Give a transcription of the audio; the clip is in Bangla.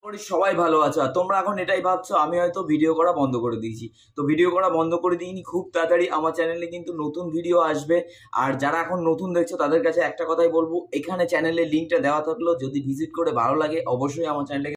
করি সবাই ভালো আছো। আর তোমরা এখন এটাই ভাবছো আমি হয়তো ভিডিও করা বন্ধ করে দিয়েছি। তো ভিডিও করা বন্ধ করে দিইনি, খুব তাড়াতাড়ি আমার চ্যানেলে কিন্তু নতুন ভিডিও আসবে। আর যারা এখন নতুন দেখছো তাদের কাছে একটা কথাই বলবো, এখানে চ্যানেলের লিঙ্কটা দেওয়া থাকলো, যদি ভিজিট করে ভালো লাগে অবশ্যই আমার চ্যানেলটাকে